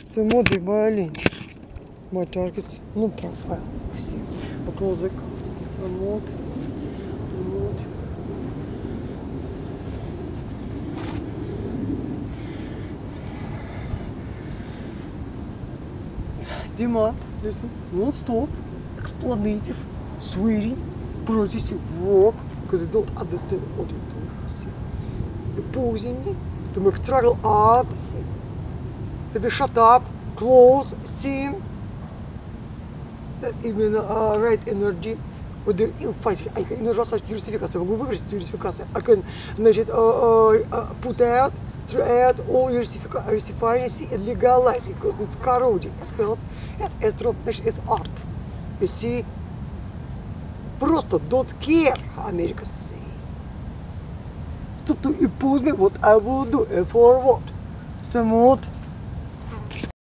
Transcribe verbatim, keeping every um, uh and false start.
So what big violin. My targets, no profile. You see, a closet, remote, remote. Demand, listen, non-stop, explanative, swearing, protesting, work, because they don't understand what you're doing. See, opposing me to make struggle hard. See, maybe shut up, close, steam. That even uh, right energy with the fight. I can just diversification. Могу выбрать diversification. I can, значит, uh, uh, put out, throw out all diversification and legalize it because it's corroding, it's health, it's drop, it's art. You see, просто don't care how America say. Stop to impose me what I will do and for what. Somewhat.